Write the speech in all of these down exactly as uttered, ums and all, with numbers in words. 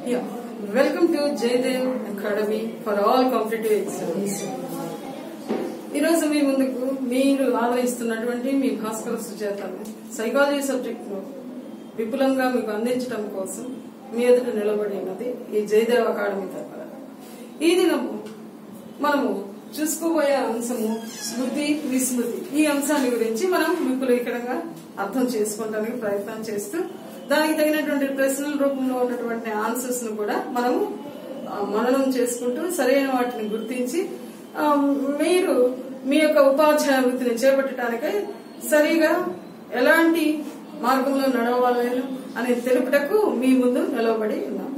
Yeah. Welcome to Jaydev Academy for all competitive exams. ఈ రోజు మీ ముందుకు మీరు ఆదరిస్తున్నటువంటి మీ భాస్కర సుజాతను సైకాలజీ సబ్జెక్ట్ ను విపులంగా మీకు అందించడం కోసం మీ ఎదుట నిలబడి ఉన్నది ఈ జయదేవ్ అకాడమీ తరఫున. ఈ దినము మనము చూసుకోబోయే అంశము స్మృతి విస్మృతి. ఈ అంశాన్ని గురించి మనం విపులీకరంగా అర్థం చేసుకోవడానికి ప్రయత్నం చేస్తూ దానికి తగినటువంటి ప్రశ్నల రూపంలో ఉన్నటువంటి ఆన్సర్స్ ను కూడా మనము మననం చేసుకుంటూ సరైన వాటిని గుర్తించి మీరు మీ యొక్క ఉపాధ్యాయ వృత్తిని చేపట్టడానికై సరిగా ఎలాంటి మార్గంలో నడవాలి అని తెలుపుటకు మీ ముందు నిలవబడి ఉన్నాము.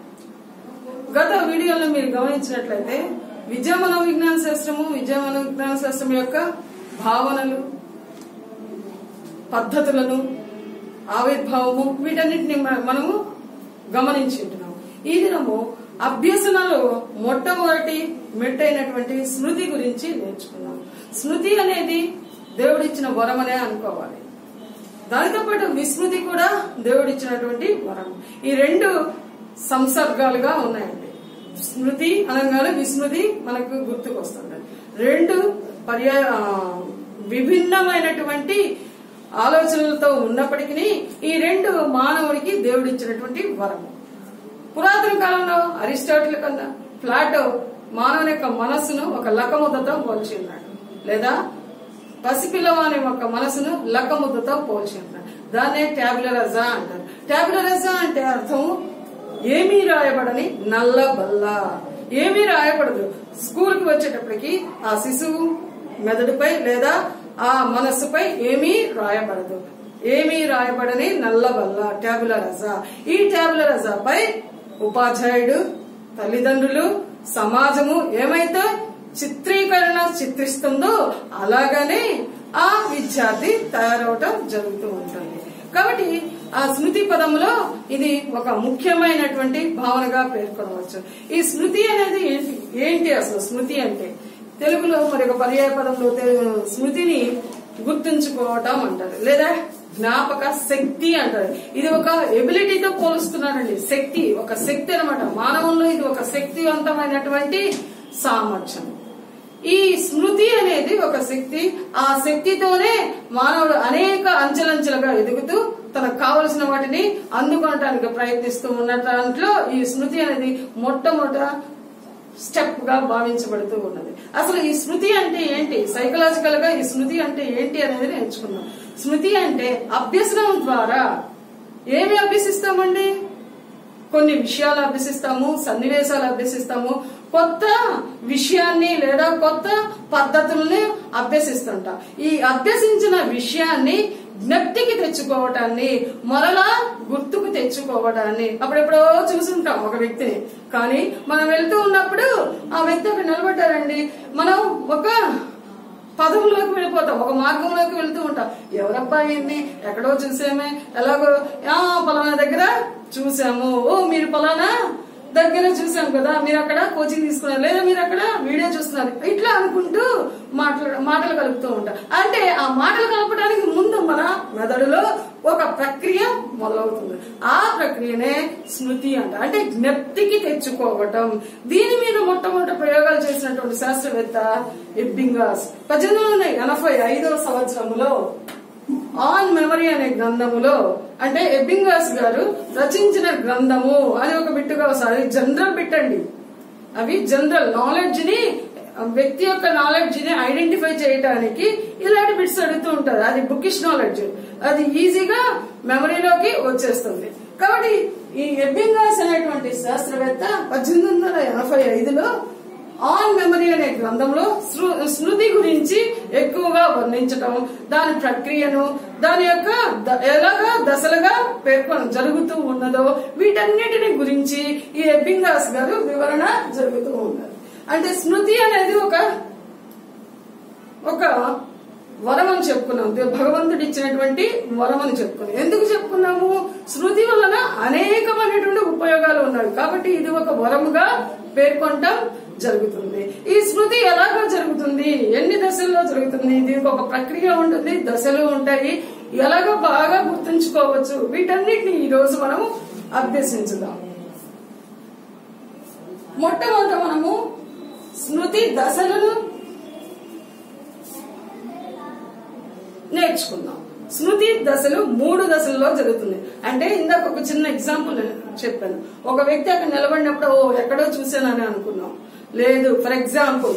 గత వీడియోలో మీరు గమనించినట్లయితే విద్యా మనోవిజ్ఞాన శాస్త్రము విద్యా మనోవిజ్ఞాన శాస్త్రం యొక్క భావనలు, పద్ధతులను, ఆవిర్భావము వీటన్నిటిని మనము గమనించి ఉంటున్నాము. ఈ దినము అభ్యసనలో మొట్టమొదటి మెట్టైనటువంటి స్మృతి గురించి నేర్చుకున్నాం. స్మృతి అనేది దేవుడిచ్చిన వరం అనే అనుకోవాలి. దానితో పాటు విస్మృతి కూడా దేవుడిచ్చినటువంటి వరం. ఈ రెండు సంసర్గాలుగా ఉన్నాయండి. స్మృతి అనగానే విస్మృతి మనకు గుర్తుకొస్తుంది. రెండు పర్యాయ విభిన్నమైనటువంటి ఆలోచనలతో ఉన్నప్పటికీ ఈ రెండు మానవుడికి దేవుడిచ్చినటువంటి వరము. పురాతన కాలంలో అరిస్టాటిల్ కన్నా ప్లాటో మానవుని యొక్క మనస్సును ఒక లకముద్దతో పోల్చి ఉన్నాడు, లేదా పసిపిల్లవాని యొక్క మనసును లకముద్దతో పోల్చి ఉన్నాడు. దాన్నే ట్యాబులరజా అంటారు. ట్యాబులరజా అంటే అర్థం ఏమీ రాయబడని నల్ల బల్ల. ఏమీ రాయబడదు. స్కూల్ కి వచ్చేటప్పటికి ఆ శిశువు మెదడుపై లేదా ఆ మనస్సుపై ఏమీ రాయబడదు. ఏమీ రాయబడని నల్ల బల్ల ట్యాబులరజా. ఈ ట్యాబులరజాపై ఉపాధ్యాయుడు, తల్లిదండ్రులు, సమాజము ఏమైతే చిత్రీకరణ చిత్రిస్తుందో అలాగనే ఆ విద్యార్థి తయారవటం జరుగుతూ ఉంటుంది. కాబట్టి ఆ స్మృతి పదములో ఇది ఒక ముఖ్యమైనటువంటి భావనగా పేర్కొనవచ్చు. ఈ స్మృతి అనేది ఏంటి ఏంటి అసలు స్మృతి అంటే తెలుగులో మరి ఒక పర్యాయ పదంలో స్మృతిని గుర్తుంచుకోవటం అంటారు, లేదా జ్ఞాపక శక్తి అంటారు. ఇది ఒక ఎబిలిటీతో పోలుస్తున్నారండి. శక్తి ఒక శక్తి అనమాట. మానవుల్లో ఇది ఒక శక్తివంతమైనటువంటి సామర్థ్యం. ఈ స్మృతి అనేది ఒక శక్తి. ఆ శక్తితోనే మానవుడు అనేక అంచెలంచెలుగా ఎదుగుతూ తనకు కావలసిన వాటిని అందుకోవటానికి ప్రయత్నిస్తూ ఉన్న దాంట్లో ఈ స్మృతి అనేది మొట్టమొదట స్టెప్ గా భావించబడుతూ ఉన్నది. అసలు ఈ స్మృతి అంటే ఏంటి, సైకలాజికల్ గా ఈ స్మృతి అంటే ఏంటి అనేది నేర్చుకున్నాం. స్మృతి అంటే అభ్యసనం ద్వారా ఏమి అభ్యసిస్తామండి? కొన్ని విషయాలు అభ్యసిస్తాము, సన్నివేశాలు అభ్యసిస్తాము, కొత్త విషయాన్ని లేదా కొత్త పద్ధతుల్ని అభ్యసిస్తుంటాం. ఈ అభ్యసించిన విషయాన్ని జ్ఞప్తికి తెచ్చుకోవటాన్ని, మరలా గుర్తుకు తెచ్చుకోవడాన్ని అప్పుడెప్పుడో చూసుంటాం ఒక వ్యక్తిని. కానీ మనం వెళ్తూ ఉన్నప్పుడు ఆ వ్యక్తి అక్కడ నిలబడ్డారండి, మనం ఒక పదంలోకి వెళ్ళిపోతాం, ఒక మార్గంలోకి వెళ్తూ ఉంటాం. ఎవరబ్బా ఇన్ని ఎక్కడో చూసామే, ఎలాగో ఆ పలానా దగ్గర చూసాము, ఓ మీరు పలానా దగ్గర చూసాం కదా, మీరు అక్కడ కోచింగ్ తీసుకున్నారు, లేదా మీరు అక్కడ వీడియో చూస్తున్నారు, ఇట్లా అనుకుంటూ మాటలు మాటలు కలుపుతూ ఉంటాం. అంటే ఆ మాటలు కలపడానికి ముందు మన మెదడులో ఒక ప్రక్రియ మొదలవుతుంది. ఆ ప్రక్రియనే స్మృతి అంట. అంటే జ్ఞప్తికి తెచ్చుకోవటం. దీని మీద మొట్టమొదటి ప్రయోగాలు చేసినటువంటి శాస్త్రవేత్త ఎబ్బింగాస్ పద్దెనిమిది వందల ఎనభై ఐదవ సంవత్సరంలో ఆన్ మెమరీ అనే గ్రంథములో, అంటే ఎబ్బింగాస్ గారు రచించిన గ్రంథము అని ఒక బిట్టుగా వస్తుంది. అది జనరల్ బిట్ అండి. అవి జనరల్ నాలెడ్జ్ ని, వ్యక్తి యొక్క నాలెడ్జ్ ని ఐడెంటిఫై చేయడానికి ఇలాంటి బిట్స్ అడుగుతూ ఉంటారు. అది బుకిష్ నాలెడ్జ్, అది ఈజీగా మెమరీలోకి వచ్చేస్తుంది. కాబట్టి ఈ ఎబ్బింగాస్ అనేటువంటి శాస్త్రవేత్త పద్దెనిమిది వందల ఎనభై ఐదులో ఆన్ మెమరీ అనే గ్రంథంలో స్మృతి గురించి ఎక్కువగా వర్ణించటం, దాని ప్రక్రియను, దాని యొక్క ఎలాగా దశలుగా పేర్కొన జరుగుతూ ఉన్నదో వీటన్నిటిని గురించి ఈ ఎబ్బింగాస్ గారు వివరణ జరుగుతూ ఉన్నారు. అంటే స్మృతి అనేది ఒక ఒక వరం అని చెప్పుకున్నాం. భగవంతుడు ఇచ్చినటువంటి వరం అని చెప్పుకున్నాం. ఎందుకు చెప్పుకున్నాము? స్మృతి వలన అనేకమైనటువంటి ఉపయోగాలు ఉన్నాయి. కాబట్టి ఇది ఒక వరముగా పేర్కొనటం జరుగుతుంది. ఈ స్మృతి ఎలాగా జరుగుతుంది, ఎన్ని దశల్లో జరుగుతుంది, దీనికి ఒక ప్రక్రియ ఉంటుంది, దశలు ఉంటాయి, ఎలాగో బాగా గుర్తుంచుకోవచ్చు. వీటన్నిటిని ఈ రోజు మనం అభ్యసించుదాం. మొట్టమొదట మనము స్మృతి దశలను నేర్చుకుందాం. స్మృతి దశలు మూడు దశల్లో జరుగుతుంది. అంటే ఇందాక ఒక చిన్న ఎగ్జాంపుల్ చెప్పాను. ఒక వ్యక్తి అక్కడ నిలబడినప్పుడు ఓ ఎక్కడో చూసానని అనుకున్నాం. లేదు, ఫర్ ఎగ్జాంపుల్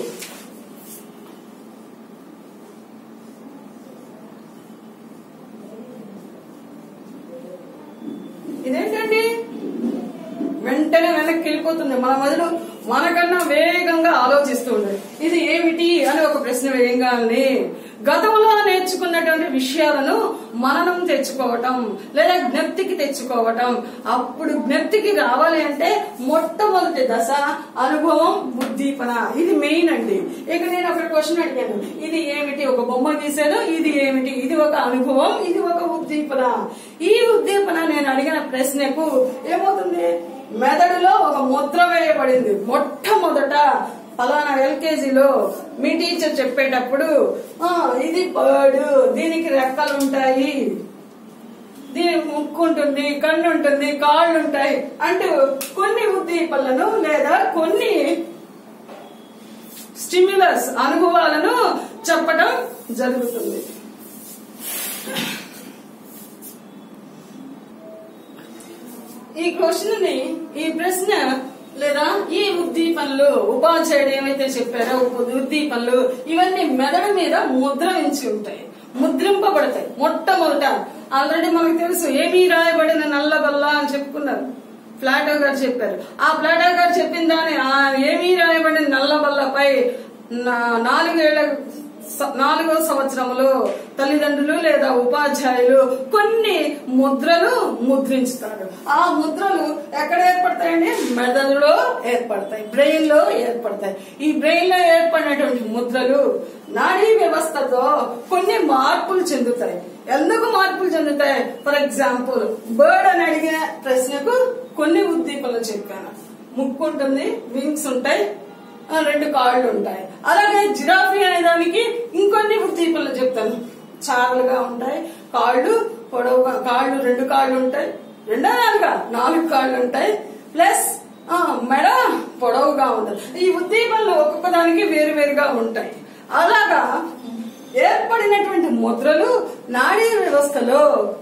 ఇదేంటండి వెంటనే వెనక్కి వెళ్ళిపోతుంది. మన మొదలు మనకన్నా వేగంగా ఆలోచిస్తూ ఉండదు. ఇది ఏమిటి అని ఒక ప్రశ్న వేయగానే గతంలో నేర్చుకున్నటువంటి విషయాలను మననం తెచ్చుకోవటం లేదా జ్ఞప్తికి తెచ్చుకోవటం. అప్పుడు జ్ఞప్తికి రావాలి అంటే మొట్టమొదటి దశ అనుభవం, ఉద్దీపన. ఇది మెయిన్ అండి. ఇక నేను ఒక క్వశ్చన్ అడిగాను, ఇది ఏమిటి? ఒక బొమ్మ గీసాను, ఇది ఏమిటి? ఇది ఒక అనుభవం, ఇది ఒక ఉద్దీపన. ఈ ఉద్దీపన నేను అడిగిన ప్రశ్నకు ఏమవుతుంది? మెదడులో ఒక ముద్ర వేయబడింది. మొట్టమొదట ఫలానా ఎల్కేజీలో మీ టీచర్ చెప్పేటప్పుడు ఇది బర్డ్, దీనికి రెక్కలుంటాయి, దీనికి ముక్కు ఉంటుంది, కన్ను ఉంటుంది, కాళ్ళు ఉంటాయి అంటూ కొన్ని ఉద్దీపనలను లేదా కొన్ని స్టిమ్యులస్ అనుభవాలను చెప్పడం జరుగుతుంది. ఈ క్వశ్చన్ ని ఈ ప్రశ్న లేదా ఈ ఉద్దీపనలు ఉపాధ్యాయుడు ఏమైతే చెప్పారో ఉద్దీపనలు ఇవన్నీ మెదడు మీద ముద్రించి ఉంటాయి, ముద్రింపబడతాయి. మొట్టమొదట ఆల్రెడీ మనకు తెలుసు ఏమీ రాయబడిన నల్లబల్ల అని చెప్పుకున్నారు, ప్లాటో గారు చెప్పారు. ఆ ప్లాటో గారు చెప్పిన దాని ఆ ఏమీ రాయబడిన నల్లబల్లపై నాలుగేళ్ల నాలుగో సంవత్సరంలో తల్లిదండ్రులు లేదా ఉపాధ్యాయులు కొన్ని ముద్రలు ముద్రించుతారు. ఆ ముద్రలు ఎక్కడ ఏర్పడతాయండి? మెదడులో ఏర్పడతాయి, బ్రెయిన్ లో ఏర్పడతాయి. ఈ బ్రెయిన్ లో ఏర్పడినటువంటి ముద్రలు నాడీ వ్యవస్థతో కొన్ని మార్పులు చెందుతాయి. ఎందుకు మార్పులు చెందుతాయి? ఫర్ ఎగ్జాంపుల్ బర్డ్ అని అడిగిన ప్రశ్నకు కొన్ని ఉద్దీపనలు చెప్పాను. ముక్కు ఉంటుంది, వింగ్స్ ఉంటాయి, రెండు కాళ్ళు ఉంటాయి. అలాగే జిరాఫీ అనే దానికి ఇంకొన్ని ఉద్దీపనలు చెప్తాను. చారలుగా ఉంటాయి, కాళ్ళు పొడవుగా, కాళ్ళు రెండు కాళ్ళు ఉంటాయి, రెండో నాలుగా నాలుగు కాళ్ళు ఉంటాయి, ప్లస్ మెడ పొడవుగా ఉంటుంది. ఈ ఉద్దీపనలు ఒక్కొక్క దానికి వేరు వేరుగా ఉంటాయి. అలాగా ఏర్పడినటువంటి ముద్రలు నాడీ వ్యవస్థలో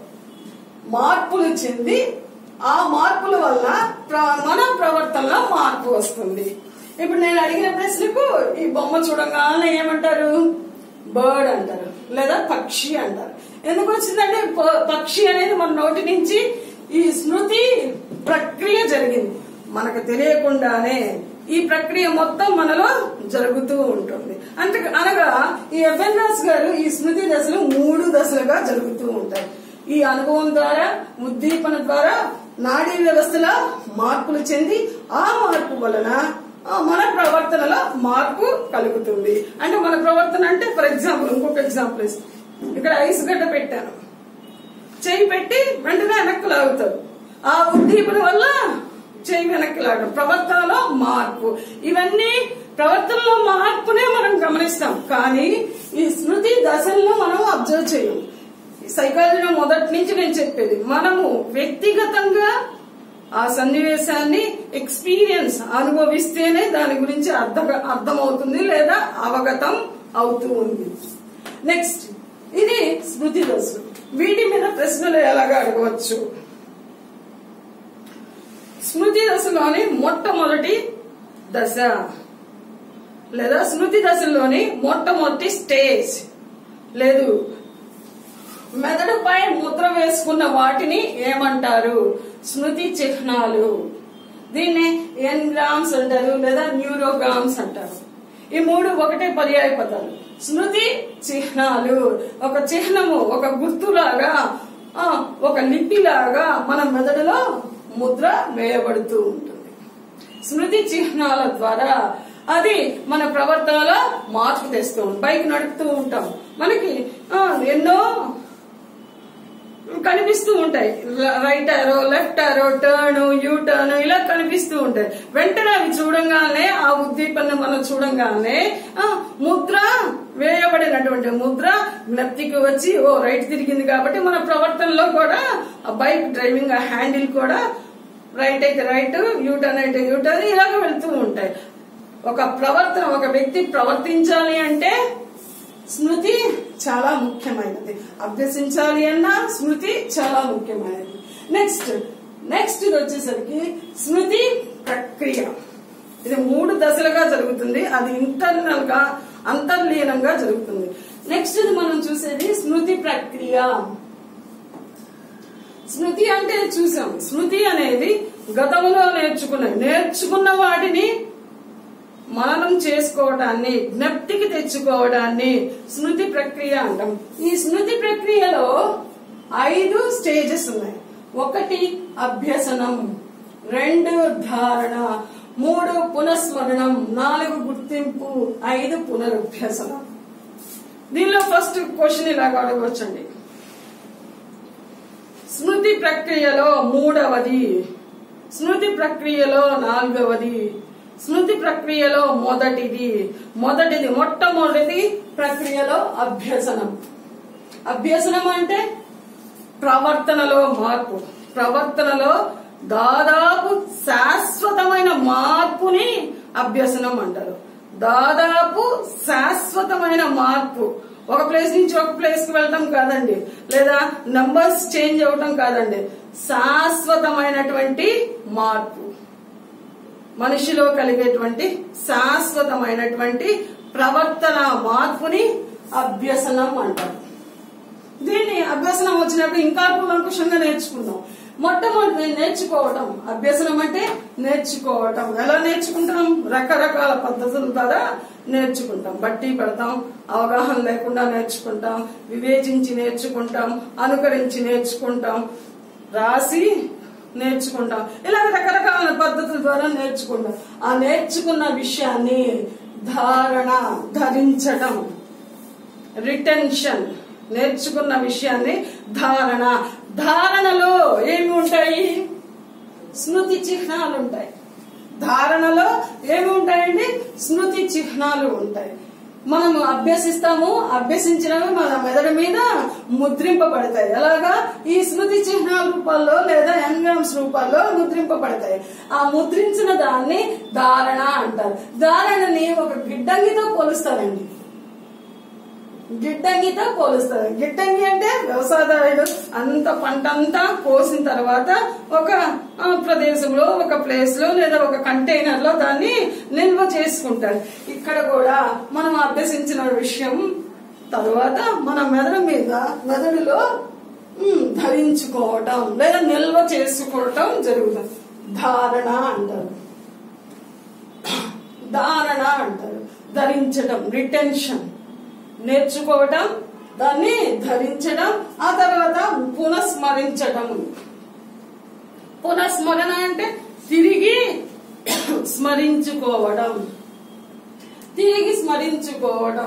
మార్పులు చెంది ఆ మార్పుల వల్ల మన ప్రవర్తనలో మార్పు వస్తుంది. ఇప్పుడు నేను అడిగిన ప్రశ్నకు ఈ బొమ్మ చూడగానే ఏమంటారు? బర్డ్ అంటారు లేదా పక్షి అంటారు. ఎందుకు వచ్చిందంటే పక్షి అనేది మన నోటి నుంచి ఈ స్మృతి ప్రక్రియ జరిగింది. మనకు తెలియకుండానే ఈ ప్రక్రియ మొత్తం మనలో జరుగుతూ ఉంటుంది. అంటే అనగా ఈ ఎఫ్ఎన్ఎస్ గారు ఈ స్మృతి దశలు మూడు దశలుగా జరుగుతూ ఉంటాయి. ఈ అనుభవం ద్వారా, ఉద్దీపన ద్వారా నాడీ వ్యవస్థలో మార్పులు చెంది ఆ మార్పు వలన మన ప్రవర్తనలో మార్పు కలుగుతుంది. అంటే మన ప్రవర్తన అంటే ఫర్ ఎగ్జాంపుల్ ఇంకొక ఎగ్జాంపుల్ ఇస్తాను. ఇక్కడ ఐస్ గడ్డ పెట్టాను, చెయ్యి పెట్టి వెంటనే వెనక్కి లాగుతారు. ఆ ఉద్దీపన వల్ల చెయ్యి వెనక్కి లాగడం, ప్రవర్తనలో మార్పు. ఇవన్నీ ప్రవర్తనలో మార్పునే మనం గమనిస్తాం, కానీ ఈ స్మృతి దశల్లో మనం అబ్జర్వ్ చేయం. సైకాలజీలో మొదటి నుంచి నేను చెప్పేది, మనము వ్యక్తిగతంగా ఆ సన్నివేశాన్ని ఎక్స్పీరియన్స్ అనుభవిస్తేనే దాని గురించి అర్థం అర్థమవుతుంది లేదా అవగతం అవుతూ ఉంది. నెక్స్ట్ ఇది స్మృతి దశలు. వీటి మీద ప్రశ్నలు ఎలాగా అడగవచ్చు? స్మృతి దశలోని మొట్టమొదటి దశ లేదా స్మృతి దశలోని మొట్టమొదటి స్టేజ్ లేదు మెదడుపై ముద్ర వేసుకున్న వాటిని ఏమంటారు? స్మృతి చిహ్నాలు. దీన్ని ఎన్గ్రామ్స్ అంటారు లేదా న్యూరోగ్రామ్స్ అంటారు. ఈ మూడు ఒకటే పర్యాయ పదాలు. స్మృతి చిహ్నాలు ఒక చిహ్నము, ఒక గుర్తులాగా, ఒక లిపిలాగా మన మెదడులో ముద్ర వేయబడుతూ ఉంటుంది. స్మృతి చిహ్నాల ద్వారా అది మన ప్రవర్తనలో మార్పు తెస్తూ ఉంటాం. బైక్ నడుపుతూ ఉంటాం, మనకి ఎన్నో కనిపిస్తూ ఉంటాయి. రైట్ ఆరో, లెఫ్ట్ ఆరో, టర్న్, యూ టర్న్ ఇలా కనిపిస్తూ ఉంటాయి. వెంటనే అవి చూడంగానే ఆ ఉద్దీపన మనం చూడంగానే ముద్ర వేయబడినటువంటి ముద్ర జ్ఞప్తికి వచ్చి ఓ రైట్ తిరిగింది కాబట్టి మన ప్రవర్తనలో కూడా ఆ బైక్ డ్రైవింగ్ ఆ హ్యాండిల్ కూడా రైట్ అయితే రైట్, యూటర్న్ అయితే యూటర్న్, ఇలాగ వెళ్తూ ఉంటాయి. ఒక ప్రవర్తన, ఒక వ్యక్తి ప్రవర్తించాలి అంటే స్మృతి చాలా ముఖ్యమైనది. అభ్యసించాలి అన్నా స్మృతి చాలా ముఖ్యమైనది. నెక్స్ట్ నెక్స్ట్ ఇది వచ్చేసరికి స్మృతి ప్రక్రియ. ఇది మూడు దశలుగా జరుగుతుంది. అది ఇంటర్నల్ గా అంతర్లీనంగా జరుగుతుంది. నెక్స్ట్ ఇది మనం చూసేది స్మృతి ప్రక్రియ. స్మృతి అంటే చూసాం. స్మృతి అనేది గతంలో నేర్చుకున్న నేర్చుకున్న వాటిని మననం చేసుకోవడాన్ని, జ్ఞప్తికి తెచ్చుకోవడాన్ని స్మృతి ప్రక్రియ అంటాం. ఈ స్మృతి ప్రక్రియలో ఐదు స్టేజెస్ ఉన్నాయి. ఒకటి అభ్యసనం, రెండు ధారణ, మూడు పునఃస్మరణం, నాలుగు గుర్తింపు, ఐదు పునరభ్యసనం. దీనిలో ఫస్ట్ క్వశ్చన్ ఇలాగ అడగవచ్చండి. స్మృతి ప్రక్రియలో మూడవది, స్మృతి ప్రక్రియలో నాలుగవది, స్మృతి ప్రక్రియలో మొదటిది మొదటిది మొట్టమొదటి ప్రక్రియలో అభ్యసనం. అభ్యసనం అంటే ప్రవర్తనలో మార్పు. ప్రవర్తనలో దాదాపు శాశ్వతమైన మార్పుని అభ్యసనం అంటారు. దాదాపు శాశ్వతమైన మార్పు. ఒక ప్లేస్ నుంచి ఒక ప్లేస్ కి వెళ్ళటం కాదండి, లేదా నంబర్స్ చేంజ్ అవటం కాదండి. శాశ్వతమైనటువంటి మార్పు, మనిషిలో కలిగేటువంటి శాశ్వతమైనటువంటి ప్రవర్తన మార్పుని అభ్యసనం అంటారు. దీన్ని అభ్యసనం వచ్చినప్పుడు ఇంకా కూలంకుషంగా నేర్చుకుందాం. మొట్టమొదటి నేర్చుకోవటం. అభ్యసనం అంటే నేర్చుకోవటం. ఎలా నేర్చుకుంటాం? రకరకాల పద్ధతుల ద్వారా నేర్చుకుంటాం. బట్టి పెడతాం, అవగాహన లేకుండా నేర్చుకుంటాం, వివేచించి నేర్చుకుంటాం, అనుకరించి నేర్చుకుంటాం, రాసి నేర్చుకుంటాం. ఇలా రకరకాల పద్ధతుల ద్వారా నేర్చుకుంటాం. ఆ నేర్చుకున్న విషయాన్ని ధారణ, ధరించడం, రిటెన్షన్. నేర్చుకున్న విషయాన్ని ధారణ. ధారణలో ఏమి ఉంటాయి? స్మృతి చిహ్నాలు ఉంటాయి. ధారణలో ఏమి ఉంటాయండి? స్మృతి చిహ్నాలు ఉంటాయి. మనము అభ్యసిస్తాము, అభ్యసించినవి మన మెదడు మీద ముద్రింపబడతాయి. ఎలాగా? ఈ స్మృతి చిహ్నాల రూపాల్లో లేదా ఎంగ్రామ్స్ రూపాల్లో ముద్రింపబడతాయి. ఆ ముద్రించిన దాన్ని ధారణ అంటారు. ధారణని ఒక గిడ్డంగితో పోలుస్తారండి. గిడ్డంగితో పోలుస్తారు. గిడ్డంగి అంటే వ్యవసాయదారుడు అంత పంట అంతా కోసిన తర్వాత ఒక ప్రదేశంలో, ఒక ప్లేస్ లో లేదా ఒక కంటైనర్ లో దాన్ని నిల్వ చేసుకుంటారు. ఇక్కడ కూడా మనం అభ్యసించిన విషయం తర్వాత మన మెదడు మీద, మెదడులో ధరించుకోవటం లేదా నిల్వ చేసుకోవటం జరుగుతుంది. ధారణ అంటారు. ధారణ అంటారు. ధరించటం, రిటెన్షన్. నేర్చుకోవటం, దాన్ని ధరించడం, ఆ తర్వాత పునఃస్మరించడం. పునఃస్మరణ అంటే తిరిగి స్మరించుకోవడం, తిరిగి స్మరించుకోవడం.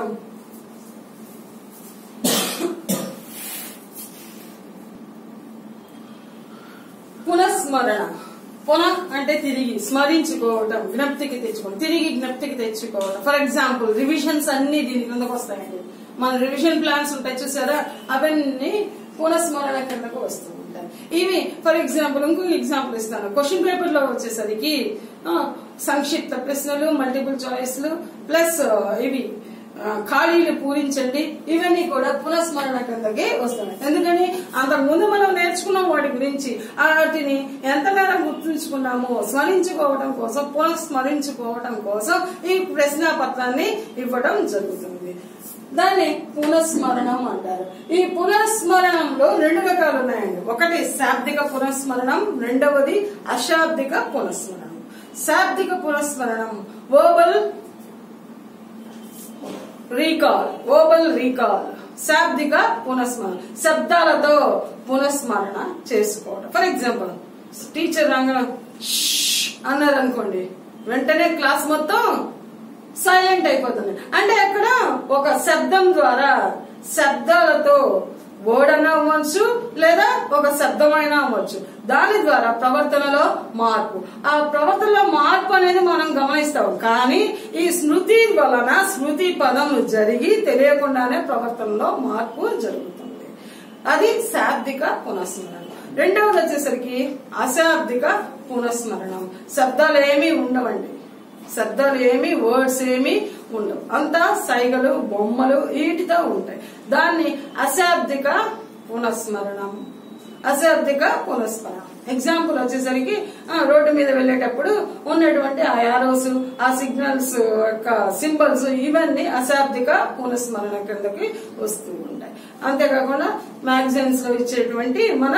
పునఃస్మరణ. పునః అంటే తిరిగి, స్మరించుకోవటం, జ్ఞప్తికి తెచ్చుకోవడం, తిరిగి జ్ఞప్తికి తెచ్చుకోవడం. ఫర్ ఎగ్జాంపుల్ రివిజన్స్ అన్ని దీని కిందకు వస్తాయండి. మన రివిజన్ ప్లాన్స్ ఉంటాయి చూసారా, అవన్నీ పునఃస్మరణ కిందకు వస్తూ ఉంటాయి. ఇవి ఫర్ ఎగ్జాంపుల్ ఇంకొక ఎగ్జాంపుల్ ఇస్తాను. క్వశ్చన్ పేపర్ లో వచ్చేసరికి సంక్షిప్త ప్రశ్నలు, మల్టిపుల్ చాయిస్లు ప్లస్ ఇవి ఖాళీలు పూరించండి, ఇవన్నీ కూడా పునఃస్మరణ కిందకి వస్తాయి. ఎందుకని అంతకు ముందు మనం నేర్చుకున్న వాటి గురించి వాటిని ఎంత మేరకు గుర్తుంచుకున్నామో స్మరించుకోవడం కోసం, పునఃస్మరించుకోవడం కోసం ఈ ప్రశ్న పత్రాన్ని ఇవ్వడం జరుగుతుంది. దాన్ని పునఃస్మరణం అంటారు. ఈ పునఃస్మరణంలో రెండు రకాలు ఉన్నాయండి. ఒకటి శాబ్దిక పునఃస్మరణం, రెండవది అశాబ్దిక పునఃస్మరణం. శాబ్దిక పునఃస్మరణం వర్బల్ రీకాల్, వర్బల్ రీకాల్. శాబ్దిక పునఃస్మరణ, శబ్దాలతో పునఃస్మరణ చేసుకోవడం. ఫర్ ఎగ్జాంపుల్ టీచర్ రంగం అన్నారు అనుకోండి, వెంటనే క్లాస్ మొత్తం సైలెంట్ అయిపోతుంది. అంటే అక్కడ ఒక శబ్దం ద్వారా, శబ్దాలతో వర్డ్ అన్నా అవ్వచ్చు లేదా ఒక శబ్దమైనా అవ్వచ్చు, దాని ద్వారా ప్రవర్తనలో మార్పు. ఆ ప్రవర్తనలో మార్పు అనేది మనం గమనిస్తాం. కానీ ఈ స్మృతి వలన స్మృతి పదం జరిగి తెలియకుండానే ప్రవర్తనలో మార్పు జరుగుతుంది. అది శాబ్దిక పునఃస్మరణ. రెండవది వచ్చేసరికి అశాబ్దిక పునఃస్మరణం. శబ్దాలు ఏమీ ఉండవండి, శబ్దాలు ఏమి వర్డ్స్ ఏమి ఉండవు, అంతా సైగలు బొమ్మలు వీటితో ఉంటాయి. దాన్ని అశాబ్దిక పునఃస్మరణం, అశాబ్దిక పునఃస్మరణం. ఎగ్జాంపుల్ వచ్చేసరికి రోడ్డు మీద వెళ్లేటప్పుడు ఉన్నటువంటి ఆ యారోస్, ఆ సిగ్నల్స్ యొక్క సింబల్స్ ఇవన్నీ అశాబ్దిక పునఃస్మరణ కిందకి వస్తూ ఉంటాయి. అంతేకాకుండా మ్యాగజైన్స్ లో ఇచ్చేటువంటి మన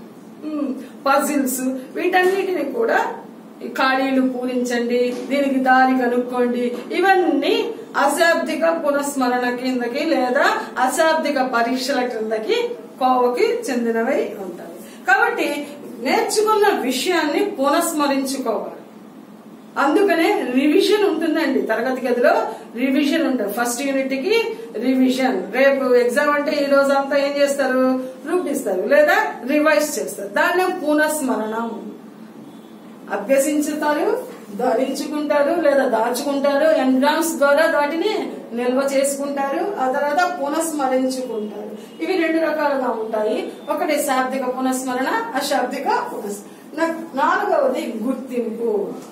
పజిల్స్ వీటన్నిటిని కూడా ఖాళీలు పూరించండి, దీనికి దారి కనుక్కోండి, ఇవన్నీ అశాబ్దిక పునఃస్మరణ కిందకి లేదా అశాబ్దిక పరీక్షల కిందకి కోవకి చెందినవై ఉంటాయి. కాబట్టి నేర్చుకున్న విషయాన్ని పునఃస్మరించుకోవాలి. అందుకనే రివిజన్ ఉంటుందండి, తరగతి గదిలో రివిజన్ ఉంటుంది. ఫస్ట్ యూనిట్ కి రివిజన్. రేపు ఎగ్జామ్ అంటే ఈ రోజు అంతా ఏం చేస్తారు, గ్రూప్ ఇస్తారు లేదా రివైజ్ చేస్తారు. దాన్నే పునఃస్మరణం. అభ్యసించుతారు, ధరించుకుంటారు లేదా దాచుకుంటారు, ఎన్గ్రామ్స్ ద్వారా వాటిని నిల్వ చేసుకుంటారు, ఆ తర్వాత పునఃస్మరించుకుంటారు. ఇవి రెండు రకాలుగా ఉంటాయి. ఒకటి శాబ్దిక పునఃస్మరణ, అశాబ్దిక పునఃస్మరణ. నాలుగవది గుర్తింపు.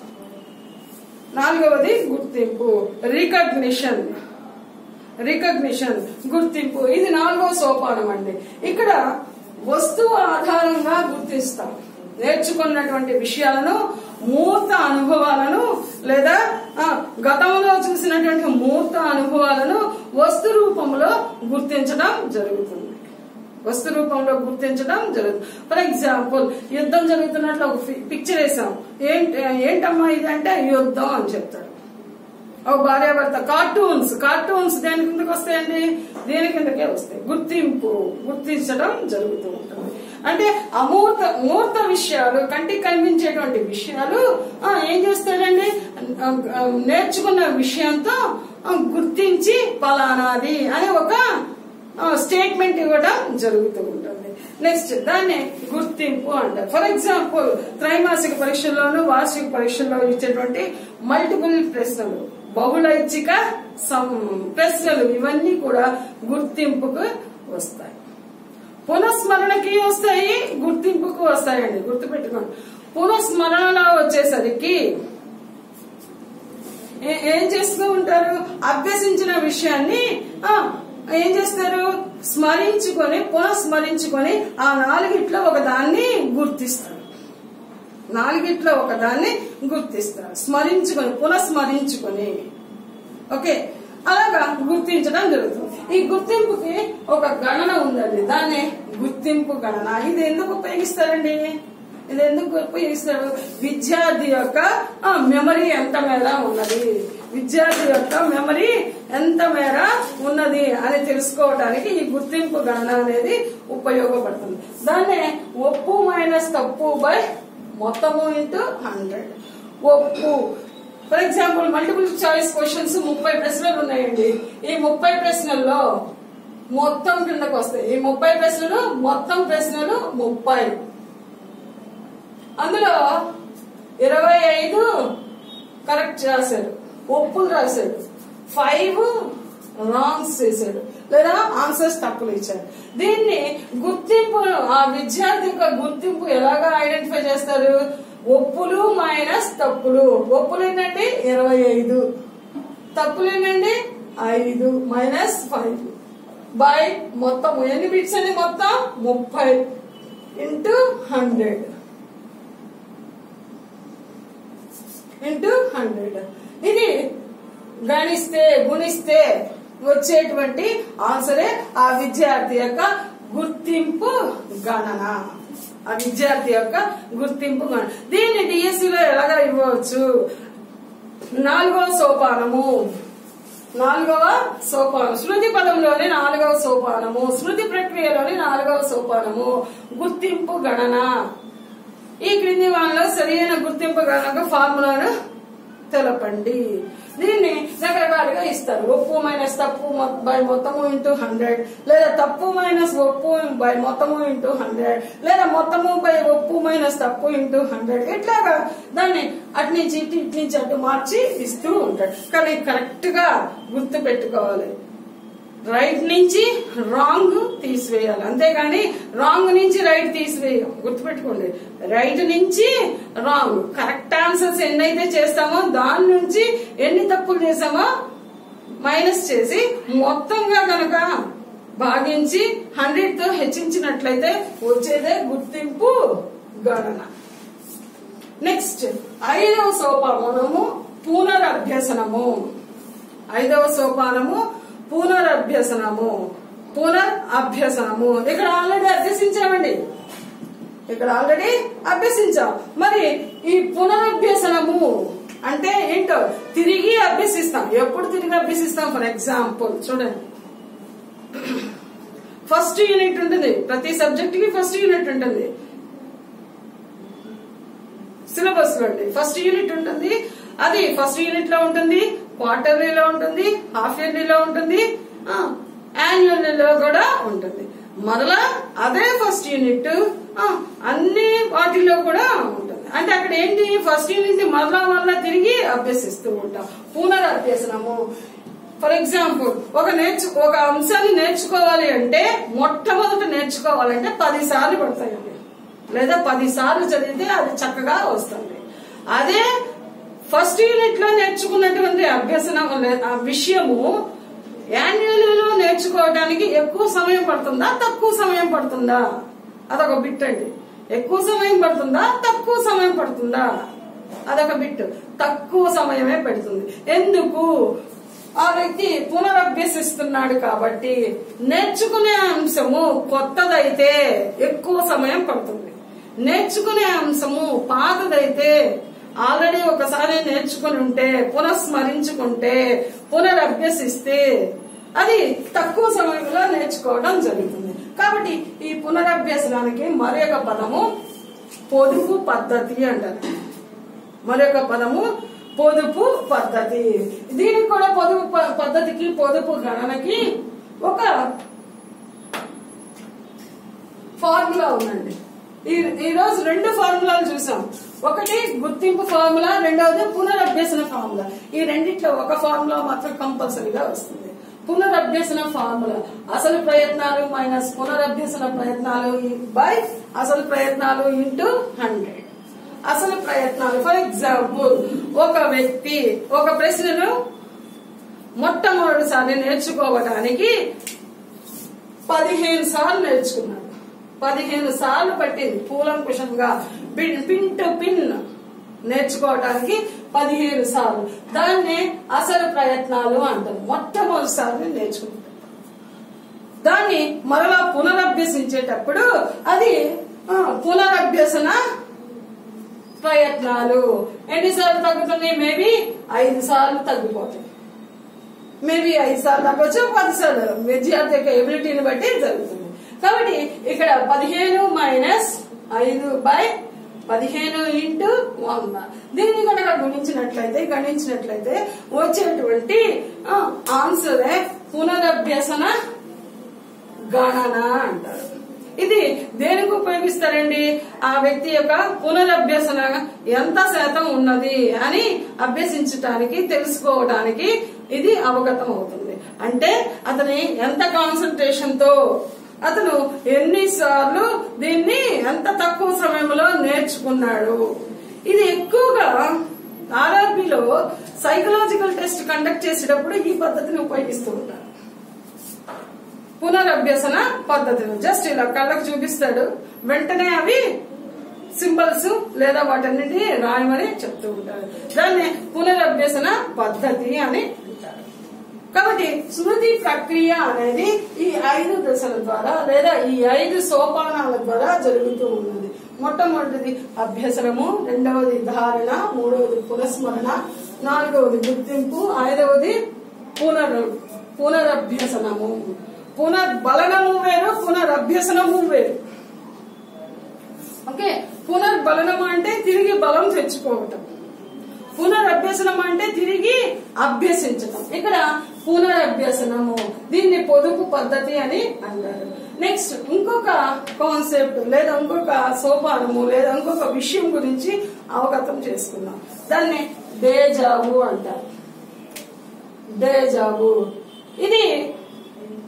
నాలుగవది గుర్తింపు రికగ్నిషన్. రికగ్నిషన్ గుర్తింపు ఇది నాలుగో సోపానం అండి. ఇక్కడ వస్తువు ఆధారంగా గుర్తిస్తాం. నేర్చుకున్నటువంటి విషయాలను, మూర్త అనుభవాలను లేదా గతంలో చూసినటువంటి మూర్త అనుభవాలను వస్తు రూపంలో గుర్తించడం జరుగుతుంది. వస్తు రూపంలో గుర్తించడం జరుగుతుంది. ఫర్ ఎగ్జాంపుల్ యుద్ధం జరుగుతున్నట్లు ఒక పిక్చర్ వేసాం. ఏంటి ఏంటమ్మా ఇది అంటే యుద్ధం అని చెప్తాడు. ఒక భార్యాభర్త. కార్టూన్స్ కార్టూన్స్ దేని కిందకి వస్తాయండి, దేని కిందకే వస్తాయి. గుర్తింపు గుర్తించడం జరుగుతూ ఉంటుంది. అంటే అమూర్త మూర్త విషయాలు, కంటికి కనిపించేటువంటి విషయాలు ఏం చేస్తాడండి, నేర్చుకున్న విషయంతో గుర్తించి పలానాది అని ఒక స్టేట్మెంట్ ఇవ్వడం జరుగుతూ ఉంటుంది. నెక్స్ట్ దాన్ని గుర్తింపు అంటారు. ఫర్ ఎగ్జాంపుల్ త్రైమాసిక పరీక్షల్లోనూ వార్షిక పరీక్షల్లో ఇచ్చేటువంటి మల్టిపుల్ ప్రశ్నలు, బహుళైచ్ఛిక ప్రశ్నలు ఇవన్నీ కూడా గుర్తింపుకు వస్తాయి. పునఃస్మరణకి వస్తాయి, గుర్తింపుకు వస్తాయండి. గుర్తుపెట్టుకోండి. పునఃస్మరణలో వచ్చేసరికి ఏం చేస్తూ ఉంటారు, అభ్యసించిన విషయాన్ని ఏం చేస్తారు, స్మరించుకొని పునఃస్మరించుకొని ఆ నాలుగిట్లో ఒక దాన్ని గుర్తిస్తారు. నాలుగిట్లో ఒక దాన్ని గుర్తిస్తారు. స్మరించుకొని పునఃస్మరించుకొని ఓకే అలాగా గుర్తించడం జరుగుతుంది. ఈ గుర్తింపుకి ఒక గణన ఉందండి, దాన్ని గుర్తింపు గణన. ఇది ఎందుకు ఉపయోగిస్తారండి, ఇది ఎందుకు ఉపయోగిస్తారు, విద్యార్థి యొక్క మెమరీ ఎంత మేర ఉన్నది, విద్యార్థి యొక్క మెమరీ ఎంత మేర ఉన్నది అని తెలుసుకోవడానికి ఈ గుర్తింపు గణన అనేది ఉపయోగపడుతుంది. దాన్నే ఒప్పు మైనస్ తప్పు బై మొత్తము ఇంటూ హండ్రెడ్. ఒప్పు for example multiple choice questions ముప్పై ప్రశ్నలు ఉన్నాయండి. ఈ ముప్పై ప్రశ్నల్లో మొత్తం కిందకు వస్తాయి. ఈ ముప్పై ప్రశ్నలు మొత్తం ప్రశ్నలు ముప్పై, అందులో ఇరవై ఐదు కరెక్ట్ రాశాడు, ఒప్పులు రాశాడు, ఫైవ్ రాంగ్స్ చేశాడు లేదా ఆన్సర్స్ తప్పులు ఇచ్చాడు. దీన్ని గుర్తింపు, ఆ విద్యార్థి యొక్క గుర్తింపు ఎలాగా ఐడెంటిఫై చేస్తారు, ఒప్పులు మైనస్ తప్పులు. ఒప్పులు ఏంటంటే ఇరవై ఐదు, తప్పులు ఏంటంటే ఐదు మైనస్ ఫైవ్ బై మొత్తం ఎన్ని బిట్స్ అండి, మొత్తం ముప్పై ఇంటూ హండ్రెడ్ ఇంటూ హండ్రెడ్. ఇది గణిస్తే గుణిస్తే వచ్చేటువంటి ఆన్సరే ఆ విద్యార్థి యొక్క గుర్తింపు గణన. ఆ విద్యార్థి యొక్క గుర్తింపు గణన. దీన్ని డిఎస్సిలో ఎలాగా ఇవ్వచ్చు, నాలుగవ సోపానము. నాలుగవ సోపానం శృతి పదంలోని నాలుగవ సోపానము, శృతి ప్రక్రియలోని నాలుగవ సోపానము గుర్తింపు గణన. ఈ క్రింది వాళ్ళలో సరైన గుర్తింపు గణనకు ఫార్ములాను తెలపండి. దీన్ని రకరకాలుగా ఇస్తారు. ఒప్పు మైనస్ తప్పు బై మొత్తము ఇంటూ హండ్రెడ్, లేదా తప్పు మైనస్ ఒప్పు బై మొత్తము ఇంటూ హండ్రెడ్, లేదా మొత్తము బై ఒప్పు మైనస్ తప్పు ఇంటూ హండ్రెడ్. ఇట్లాగా దాన్ని అటు నుంచి ఇటు ఇటు నుంచి అటు మార్చి ఇస్తూ ఉంటాడు. కానీ కరెక్ట్ గా గుర్తు పెట్టుకోవాలి. రైట్ నుంచి రాంగ్ తీసివేయాలి, అంతేగాని రాంగ్ నుంచి రైట్ తీసివేయం. గుర్తుపెట్టుకోండి, రైట్ నుంచి రాంగ్. కరెక్ట్ ఆన్సర్స్ ఎన్నైతే చేస్తామో దాని నుంచి ఎన్ని తప్పులు చేసామో మైనస్ చేసి మొత్తంగా కనుక భాగించి హండ్రెడ్ తో హెచ్చించినట్లయితే వచ్చేదే గుర్తింపు గణన. నెక్స్ట్ ఐదవ సోపానము పునరభ్యసనము. ఐదవ సోపానము పునరభ్యసనము. పునర్ అభ్యసనము ఇక్కడ ఆల్రెడీ అభ్యసించామండి, ఇక్కడ ఆల్రెడీ అభ్యసించాం. మరి ఈ పునరభ్యసనము అంటే ఏంటో తిరిగి అభ్యసిస్తాం. ఎప్పుడు తిరిగి అభ్యసిస్తాం? ఫర్ ఎగ్జాంపుల్ చూడండి, ఫస్ట్ యూనిట్ ఉంటుంది, ప్రతి సబ్జెక్ట్ కి ఫస్ట్ యూనిట్ ఉంటుంది సిలబస్ లో. ఫస్ట్ యూనిట్ ఉంటుంది, అది ఫస్ట్ యూనిట్ లో ఉంటుంది, క్వార్టర్లీలో ఉంటుంది, హాఫ్ ఇయర్లీలో ఉంటుంది, యాన్యువల్ లో కూడా ఉంటుంది. మరలా అదే ఫస్ట్ యూనిట్ అన్ని వాటిల్లో కూడా ఉంటుంది. అంటే అక్కడ ఏంటి, ఫస్ట్ యూనిట్ ని మరలా మరలా తిరిగి అభ్యసిస్తూ ఉంటాం. పునరభ్యసనము. ఫర్ ఎగ్జాంపుల్ ఒక నేర్చు ఒక అంశాన్ని నేర్చుకోవాలి అంటే మొట్టమొదట నేర్చుకోవాలంటే పది సార్లు పడతాయండి, లేదా పది సార్లు చదివితే అది చక్కగా వస్తుంది. అదే ఫస్ట్ యూనిట్ లో నేర్చుకున్నటువంటి అభ్యసనం విషయము యాన్యువల్ లో నేర్చుకోవడానికి ఎక్కువ సమయం పడుతుందా తక్కువ సమయం పడుతుందా? అదొక బిట్ అండి. ఎక్కువ సమయం పడుతుందా తక్కువ సమయం పడుతుందా? అదొక బిట్. తక్కువ సమయమే పెడుతుంది. ఎందుకు? ఆ వ్యక్తి పునరభ్యసిస్తున్నాడు కాబట్టి. నేర్చుకునే అంశము కొత్తదైతే ఎక్కువ సమయం పడుతుంది, నేర్చుకునే అంశము పాతదైతే ఆల్రెడీ ఒకసారి నేర్చుకుని ఉంటే పునఃస్మరించుకుంటే పునరభ్యసిస్తే అది తక్కువ సమయంలో నేర్చుకోవడం జరుగుతుంది. కాబట్టి ఈ పునరభ్యసనానికి మరొక పదము పొదుపు పద్ధతి అంటారు. మరొక పదము పొదుపు పద్ధతి. దీనికి కూడా పొదుపు పద్ధతికి పొదుపు గణనకి ఒక ఫార్ములా ఉందండి. ఈ ఈ రోజు రెండు ఫార్ములాలు చూసాం. ఒకటి గుర్తింపు ఫార్ములా, రెండవది పునరభ్యసన ఫార్ములా. ఈ రెండిట్లో ఒక ఫార్ములా మాత్రం కంపల్సరీగా వస్తుంది. పునరభ్యసన ఫార్ములా అసలు ప్రయత్నాలు మైనస్ పునరభ్యసన ప్రయత్నాలు బై అసలు ప్రయత్నాలు ఇంటూ హండ్రెడ్. అసలు ప్రయత్నాలు ఫర్ ఎగ్జాంపుల్, ఒక వ్యక్తి ఒక ప్రశ్నను మొట్టమొదటిసారి నేర్చుకోవడానికి పదిహేను సార్లు నేర్చుకున్నాడు. పదిహేను సార్లు పట్టింది కూలంకుషంగా పిన్ టు పిన్ నేర్చుకోవడానికి పదిహేను సార్లు. దాన్ని అసలు ప్రయత్నాలు అంటారు. మొట్టమొదటిసారి నేర్చుకుంటారు. దాన్ని మరలా పునరభ్యసించేటప్పుడు అది పునరభ్యసన ప్రయత్నాలు. ఎన్నిసార్లు తగ్గుతుంది? మేబీ ఐదు సార్లు తగ్గిపోతాయి. మేబీ ఐదు సార్లు తగ్గొచ్చు, పది సార్లు విద్యార్థి యొక్క ఎబిలిటీని బట్టి జరుగుతుంది. కాబట్టి ఇక్కడ పదిహేను మైనస్ ఐదు బై పదిహేను ఇంటూ వంద. దీన్ని కనుక గుణించినట్లయితే గణించినట్లయితే వచ్చేటువంటి ఆన్సరే పునరభ్యసన గణన అంటారు. ఇది దేనికి ఉపయోగిస్తారండి? ఆ వ్యక్తి యొక్క పునరభ్యసన ఎంత శాతం ఉన్నది అని అభ్యసించడానికి తెలుసుకోవడానికి ఇది అవగతం అవుతుంది. అంటే అతని ఎంత కాన్సన్ట్రేషన్ తో అతను ఎన్నిసార్లు దీన్ని ఎంత తక్కువ సమయంలో నేర్చుకున్నాడు. ఇది ఎక్కువగా ఆర్ఆర్బిలో సైకలాజికల్ టెస్ట్ కండక్ట్ చేసేటప్పుడు ఈ పద్ధతిని ఉపయోగిస్తూ ఉంటారు. పునరభ్యసన పద్ధతిని జస్ట్ ఇలా కళ్ళకు చూపిస్తాడు, వెంటనే అవి సింబల్స్ లేదా వాటన్నిటిని రాయమని చెప్తూ ఉంటారు. దాన్ని పునరభ్యసన పద్ధతి అని అంటారు. కాబట్టి స్మృతి ప్రక్రియ అనేది ఈ ఐదు దశల ద్వారా లేదా ఈ ఐదు సోపానాల ద్వారా జరుగుతూ ఉన్నది. మొట్టమొదటిది అభ్యసనము, రెండవది ధారణ, మూడవది పునఃస్మరణ, నాలుగవది గుర్తింపు, ఐదవది పునర్ పునరభ్యసనము. పునర్బలనము వేరు, పునరభ్యసనము వేరు. ఓకే, పునర్బలనము అంటే తిరిగి బలం తెచ్చుకోవటం, పునరభ్యసనం అంటే తిరిగి అభ్యసించటం. ఇక్కడ పునరభ్యసనము, దీన్ని పొదుపు పద్ధతి అని అంటారు. నెక్స్ట్ ఇంకొక కాన్సెప్ట్ లేదా ఇంకొక సోపానము లేదా ఇంకొక విషయం గురించి అవగతం చేసుకుందాం. దాన్ని డేజావు అంటారు. డేజావు ఇది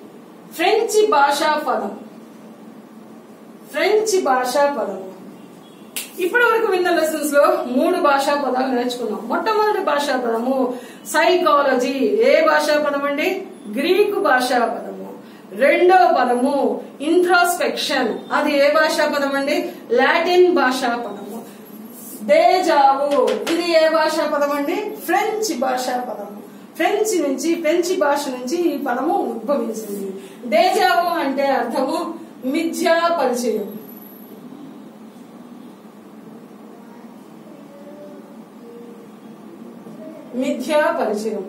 ఫ్రెంచ్ భాషా పదం. ఫ్రెంచ్ భాషా పదం. ఇప్పటి వరకు విన్న లెసన్స్ లో మూడు భాషా పదాలు నేర్చుకున్నాం. మొట్టమొదటి భాషా పదము సైకాలజీ. ఏ భాషా పదం అండి? గ్రీకు భాషా పదము. రెండో పదము ఇంట్రాస్పెక్షన్. అది ఏ భాషా పదం అండి? లాటిన్ భాషా పదము. డేజావు. ఇది ఏ భాషా పదం అండి? ఫ్రెంచ్ భాషా పదము. ఫ్రెంచ్ నుంచి ఫ్రెంచ్ భాష నుంచి ఈ పదము ఉద్భవించింది. డేజావు అంటే అర్థము మిథ్యా పరిచయం. మిథ్యా పరిచయం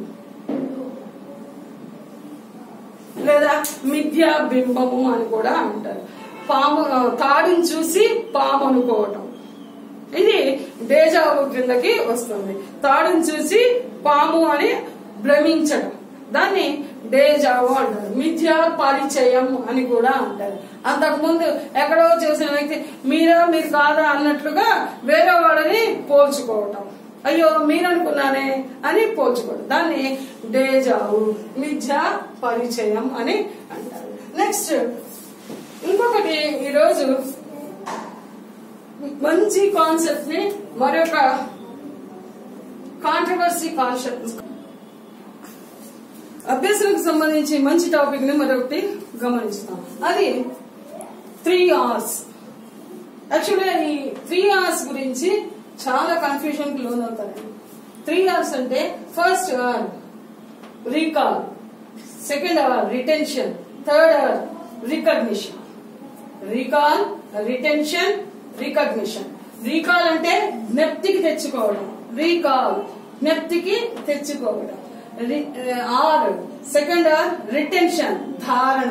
లేదా మిథ్యా బింబము అని కూడా అంటారు. పాము తాడుని చూసి పాము అనుకోవటం, ఇది డేజావు కిందకి వస్తుంది. తాడుని చూసి పాము అని భ్రమించడం, దాన్ని డేజావు అంటారు. మిథ్యా పరిచయం అని కూడా అంటారు. అంతకుముందు ఎక్కడో చూసిన వ్యక్తి మీరా మీరు కాదా అన్నట్లుగా వేరే వాళ్ళని పోల్చుకోవటం, అయ్యో మీరనుకున్నానే అని పోల్చుకోవడం, దాన్ని డేజావు మిథ్యా పరిచయం అని అంటారు. నెక్స్ట్ ఇంకొకటి, ఈరోజు మంచి కాన్సెప్ట్ ని మరొక కాంట్రవర్సీ కాన్సెప్ట్, అభ్యాసాలకు సంబంధించి మంచి టాపిక్ ని మరొకటి గమనిస్తాం. అది త్రీ ఆర్స్. యాక్చువల్గా ఈ త్రీ ఆర్స్ గురించి చాలా కన్ఫ్యూజన్ కి లోన్ అవుతారండి. త్రీ ఆర్స్ అంటే first R recall, second R retention, third R recognition. Recall, retention, recognition. Recall అంటే జ్ఞప్తికి తెచ్చుకోవడం, రీకాల్ జ్ఞప్తికి తెచ్చుకోవడం. ఆర్ సెకండ్ ఆర్ రిటెన్షన్, ధారణ.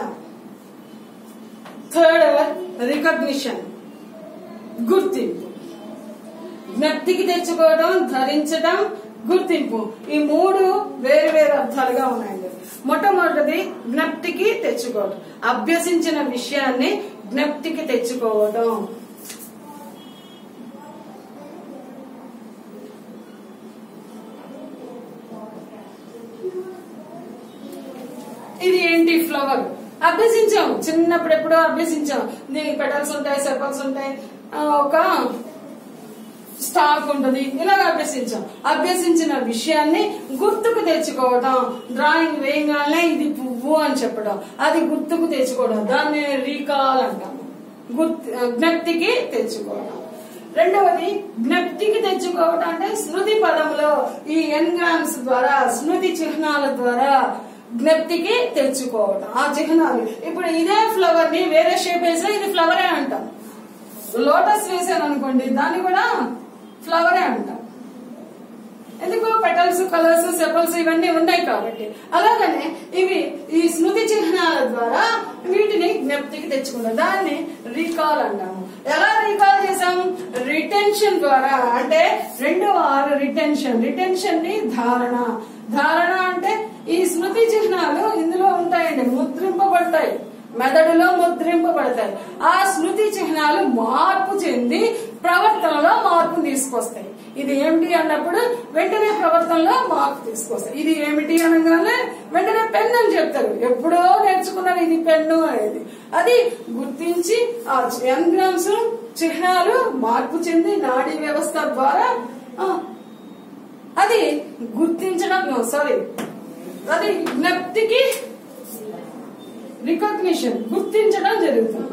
థర్డ్ ఆర్ రికగ్నిషన్, గుర్తింపు. జ్ఞప్తికి తెచ్చుకోవడం, ధరించడం, గుర్తింపు, ఈ మూడు వేరు వేరు అర్థాలుగా ఉన్నాయండి. మొట్టమొదటిది జ్ఞప్తికి తెచ్చుకోవడం, అభ్యసించిన విషయాన్ని జ్ఞప్తికి తెచ్చుకోవడం. ఇది ఏంటి? ఫ్లవర్. అభ్యసించాం, చిన్నప్పుడు ఎప్పుడో అభ్యసించాం. దీనికి పెటల్స్ ఉంటాయి, సెపల్స్ ఉంటాయి, ఒక స్టాక్ ఉంటుంది, ఇలాగ అభ్యసించాం. అభ్యసించిన విషయాన్ని గుర్తుకు తెచ్చుకోవడం, డ్రాయింగ్ వేయగానే ఇది పువ్వు అని చెప్పడం, అది గుర్తుకు తెచ్చుకోవడం, దాన్ని రీకాల్ అంటాము. గుర్తు జ్ఞప్తికి తెచ్చుకోవడం. రెండవది జ్ఞప్తికి తెచ్చుకోవడం అంటే స్మృతి పదంలో ఈ ఎన్గ్రామ్స్ ద్వారా, స్మృతి చిహ్నాల ద్వారా జ్ఞప్తికి తెచ్చుకోవడం. ఆ చిహ్నాలు, ఇప్పుడు ఇదే ఫ్లవర్ ని వేరే షేప్ వేసా ఇది ఫ్లవరే అంటాం. లోటస్ వేసాను అనుకోండి, దాన్ని కూడా ఫ్లవరే అంటాం. ఎందుకు? పెటల్స్, కలర్స్, సెపల్స్ ఇవన్నీ ఉన్నాయి కాబట్టి. అలాగనే ఇవి ఈ స్మృతి చిహ్నాల ద్వారా వీటిని జ్ఞప్తికి తెచ్చుకున్నాం, దాన్ని రీకాల్ అంటాము. ఎలా రీకాల్ చేసాం? రిటెన్షన్ ద్వారా. అంటే రెండు ఆరు రిటెన్షన్. రిటెన్షన్ ని ధారణ. ధారణ అంటే ఈ స్మృతి చిహ్నాలు ఇందులో ఉంటాయండి, ముద్రింపబడతాయి, మెదడులో ముద్రింపబడతాయి. ఆ స్మృతి చిహ్నాలు మార్పు చెంది ప్రవర్తనలో మార్పు తీసుకొస్తాయి. ఇది ఏమిటి అన్నప్పుడు వెంటనే ప్రవర్తనలో మార్పు తీసుకొస్తాయి. ఇది ఏమిటి అనగానే వెంటనే పెన్ అని చెప్తారు. ఎప్పుడో నేర్చుకున్నారు ఇది పెన్ను అనేది. అది గుర్తించి ఆ ఎంగ్రామ్స్ చిహ్నాలు మార్పు చెంది నాడీ వ్యవస్థ ద్వారా అది గుర్తించడం, సారీ అది జ్ఞప్తికి రికగ్నిషన్, గుర్తించడం జరుగుతుంది.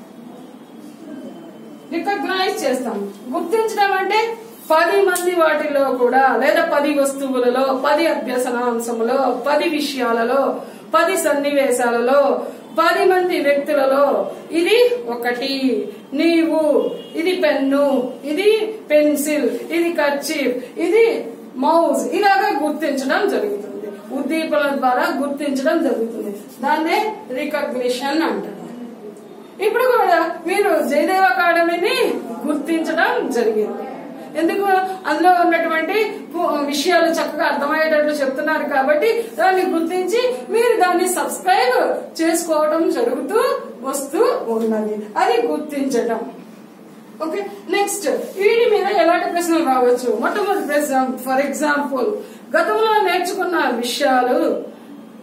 రికగ్నైజ్ చేస్తాం. గుర్తించడం అంటే పది మంది వాటిలో కూడా, లేదా పది వస్తువులలో, పది అభ్యసనాంశములో, పది విషయాలలో, పది సన్నివేశాలలో, పది మంది వ్యక్తులలో ఇది ఒకటి, నీవు, ఇది పెన్ను, ఇది పెన్సిల్, ఇది కర్చీఫ్, ఇది మౌజ్, ఇలాగా గుర్తించడం జరుగుతుంది. ఉద్దీపన ద్వారా గుర్తించడం జరుగుతుంది. దాన్నే రికగ్నిషన్ అంటారు. ఇప్పుడు కూడా మీరు జయదేవ్ అకాడమీని గుర్తించడం జరిగింది. ఎందుకు? అందులో ఉన్నటువంటి విషయాలు చక్కగా అర్థమయ్యేటట్లు చెప్తున్నారు కాబట్టి దాన్ని గుర్తించి మీరు దాన్ని సబ్స్క్రైబ్ చేసుకోవడం జరుగుతూ వస్తూ ఉన్నది. అది గుర్తించడం. ఓకే, నెక్స్ట్ వీటి మీద ఎలాంటి ప్రశ్నలు రావచ్చు? మొట్టమొదటి ప్రశ్న, ఫర్ ఎగ్జాంపుల్ గతంలో నేర్చుకున్న విషయాలు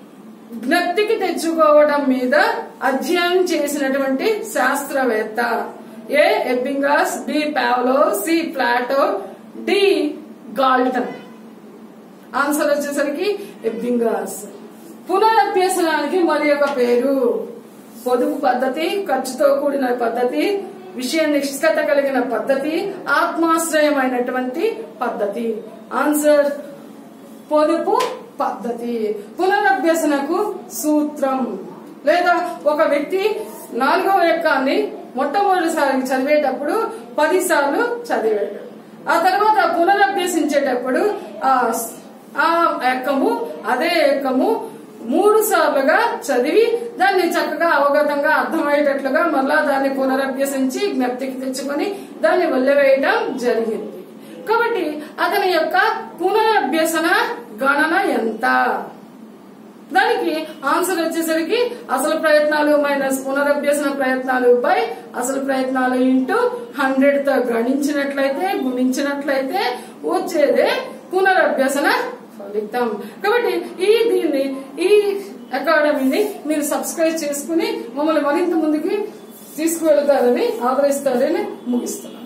జ్ఞప్తికి తెచ్చుకోవడం మీద అధ్యయనం చేసినటువంటి శాస్త్రవేత్త. A Ebbinghaus, B Pavlov, C Plato, D Galton. Answer వచ్చేసరికి ఎబ్బింగస్. పునరభ్యసనానికి మరి ఒక పేరు పొదుపు పద్ధతి, ఖర్చుతో కూడిన పద్ధతి, విషయ నిష్కత కలిగిన పద్ధతి, ఆత్మాశ్రయమైనటువంటి పద్ధతి. ఆన్సర్ పొదుపు పద్ధతి. పునరభ్యసనకు సూత్రం లేదా ఒక వ్యక్తి నాలుగవ ఎక్కాన్ని మొట్టమొదటిసారి చదివేటప్పుడు పది సార్లు చదివాడు. ఆ తర్వాత పునరభ్యసించేటప్పుడు ఆ ఎక్కము అదే ఎక్కము మూడు సార్లుగా చదివి దాన్ని చక్కగా అవగతంగా అర్థమయ్యేటట్లుగా మళ్ళా దాన్ని పునరభ్యసించి జ్ఞప్తికి తెచ్చుకొని దాన్ని వదిలివేయడం జరిగింది. కాబట్టి అతని యొక్క పునరభ్యసన గణన ఎంత? దానికి ఆన్సర్ వచ్చేసరికి అసలు ప్రయత్నాలు మైనస్ పునరభ్యసన ప్రయత్నాలు బై అసలు ప్రయత్నాలు ఇంటూ హండ్రెడ్ తో గణించినట్లయితే గుణించినట్లయితే వచ్చేదే పునరభ్యసన ఫలితం. కాబట్టి ఈ దీన్ని ఈ అకాడమీని మీరు సబ్స్క్రైబ్ చేసుకుని మమ్మల్ని మరింత ముందుకి తీసుకువెళతారని ఆదరిస్తారని ముగిస్తున్నారు.